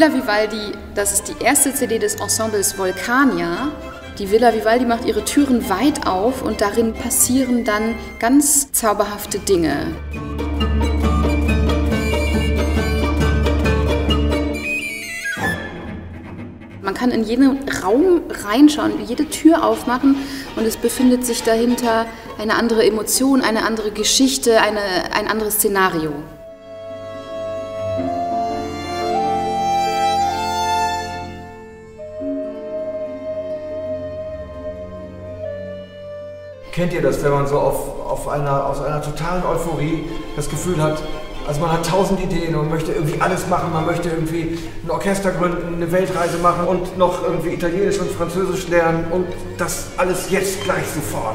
Villa Vivaldi, das ist die erste CD des Ensembles Vulcania. Die Villa Vivaldi macht ihre Türen weit auf und darin passieren dann ganz zauberhafte Dinge. Man kann in jeden Raum reinschauen, jede Tür aufmachen und es befindet sich dahinter eine andere Emotion, eine andere Geschichte, ein anderes Szenario. Kennt ihr das, wenn man so aus einer totalen Euphorie das Gefühl hat, also man hat 1000 Ideen und möchte irgendwie alles machen, man möchte irgendwie ein Orchester gründen, eine Weltreise machen und noch irgendwie Italienisch und Französisch lernen und das alles jetzt gleich sofort.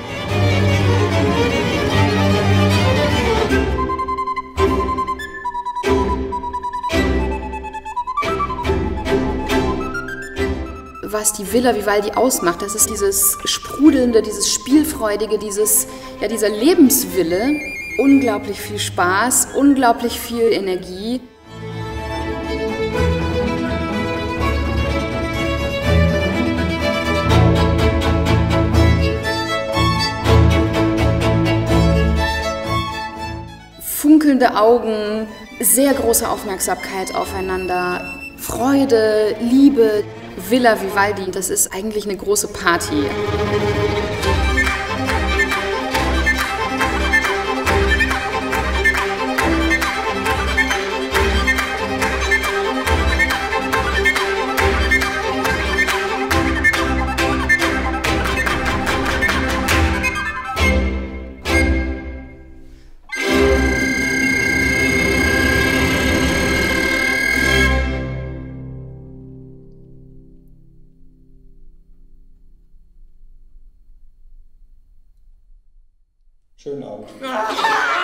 Was die Villa Vivaldi ausmacht, das ist dieses Sprudelnde, dieses Spielfreudige, dieser Lebenswille. Unglaublich viel Spaß, unglaublich viel Energie. Funkelnde Augen, sehr große Aufmerksamkeit aufeinander, Freude, Liebe. Villa Vivaldi, das ist eigentlich eine große Party. Schönen Abend.